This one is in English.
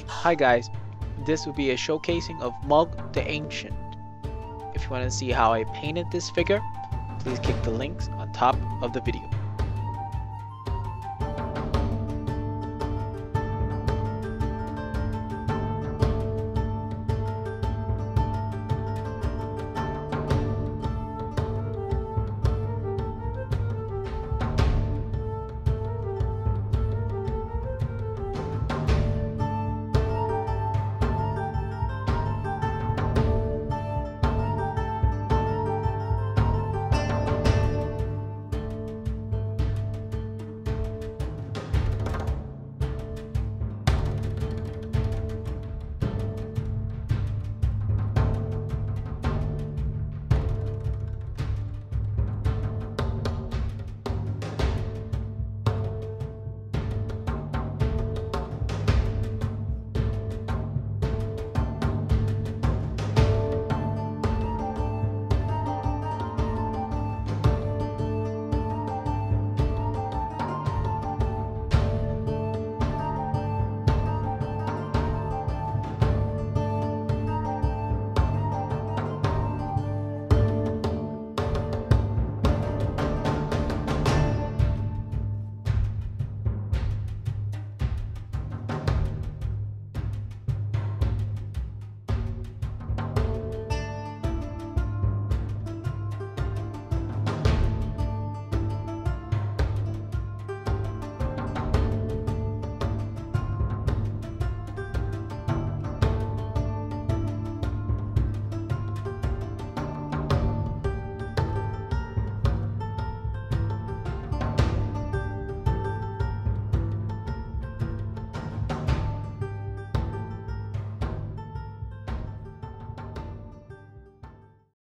Hi guys, this will be a showcasing of Mulg the Ancient. If you want to see how I painted this figure, please click the links on top of the video.